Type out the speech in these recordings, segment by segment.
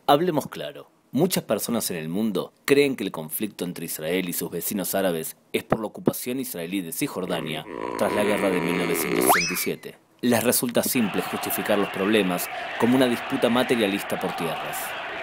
Hablemos claro. Muchas personas en el mundo creen que el conflicto entre Israel y sus vecinos árabes es por la ocupación israelí de Cisjordania tras la guerra de 1967. Les resulta simple justificar los problemas como una disputa materialista por tierras.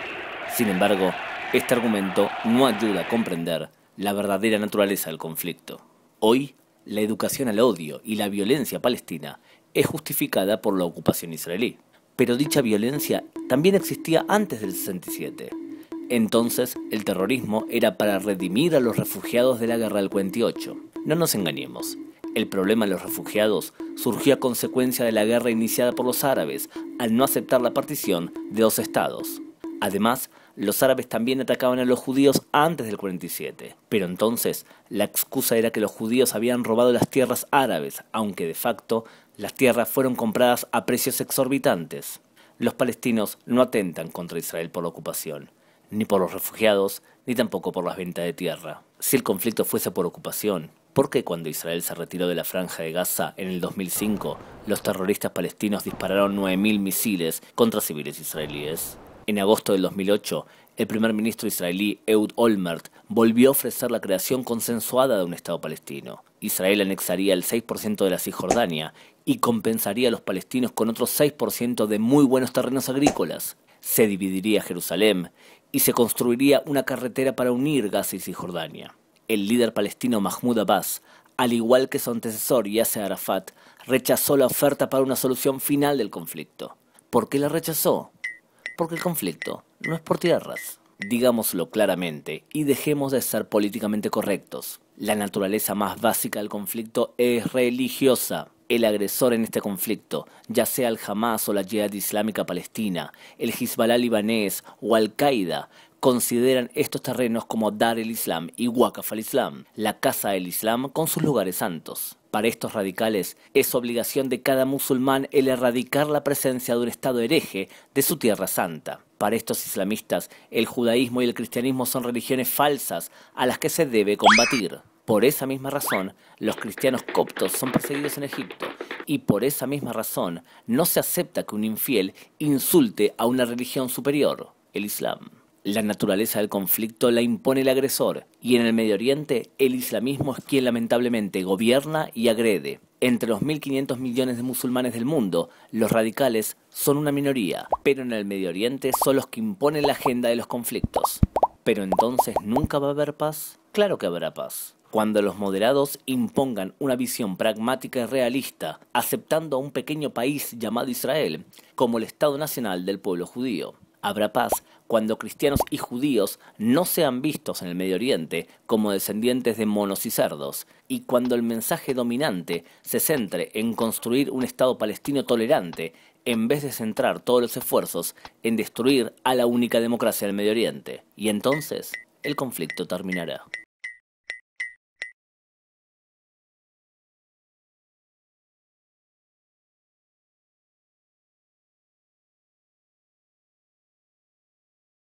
Sin embargo, este argumento no ayuda a comprender la verdadera naturaleza del conflicto. Hoy, la educación al odio y la violencia palestina es justificada por la ocupación israelí. Pero dicha violencia también existía antes del 67. Entonces, el terrorismo era para redimir a los refugiados de la guerra del 48. No nos engañemos. El problema de los refugiados surgió a consecuencia de la guerra iniciada por los árabes al no aceptar la partición de dos estados. Además, los árabes también atacaban a los judíos antes del 47. Pero entonces, la excusa era que los judíos habían robado las tierras árabes, aunque de facto las tierras fueron compradas a precios exorbitantes. Los palestinos no atentan contra Israel por la ocupación, ni por los refugiados, ni tampoco por las ventas de tierra. Si el conflicto fuese por ocupación, ¿por qué cuando Israel se retiró de la franja de Gaza en el 2005, los terroristas palestinos dispararon 9.000 misiles contra civiles israelíes? En agosto del 2008, el primer ministro israelí Ehud Olmert volvió a ofrecer la creación consensuada de un Estado palestino. Israel anexaría el 6% de la Cisjordania y compensaría a los palestinos con otro 6% de muy buenos terrenos agrícolas. Se dividiría Jerusalén y se construiría una carretera para unir Gaza y Cisjordania. El líder palestino Mahmoud Abbas, al igual que su antecesor Yasser Arafat, rechazó la oferta para una solución final del conflicto. ¿Por qué la rechazó? Porque el conflicto no es por tierras. Digámoslo claramente y dejemos de ser políticamente correctos. La naturaleza más básica del conflicto es religiosa. El agresor en este conflicto, ya sea el Hamas o la Yihad Islámica Palestina, el Hezbollah libanés o Al-Qaeda, consideran estos terrenos como Dar el-Islam y Waqf al-Islam, la casa del Islam con sus lugares santos. Para estos radicales, es obligación de cada musulmán el erradicar la presencia de un Estado hereje de su tierra santa. Para estos islamistas, el judaísmo y el cristianismo son religiones falsas a las que se debe combatir. Por esa misma razón, los cristianos coptos son perseguidos en Egipto, y por esa misma razón no se acepta que un infiel insulte a una religión superior, el Islam. La naturaleza del conflicto la impone el agresor, y en el Medio Oriente el islamismo es quien lamentablemente gobierna y agrede. Entre los 1.500 millones de musulmanes del mundo, los radicales son una minoría, pero en el Medio Oriente son los que imponen la agenda de los conflictos. ¿Pero entonces nunca va a haber paz? Claro que habrá paz. Cuando los moderados impongan una visión pragmática y realista, aceptando a un pequeño país llamado Israel como el Estado nacional del pueblo judío. Habrá paz cuando cristianos y judíos no sean vistos en el Medio Oriente como descendientes de monos y cerdos, y cuando el mensaje dominante se centre en construir un Estado palestino tolerante, en vez de centrar todos los esfuerzos en destruir a la única democracia del Medio Oriente. Y entonces, el conflicto terminará.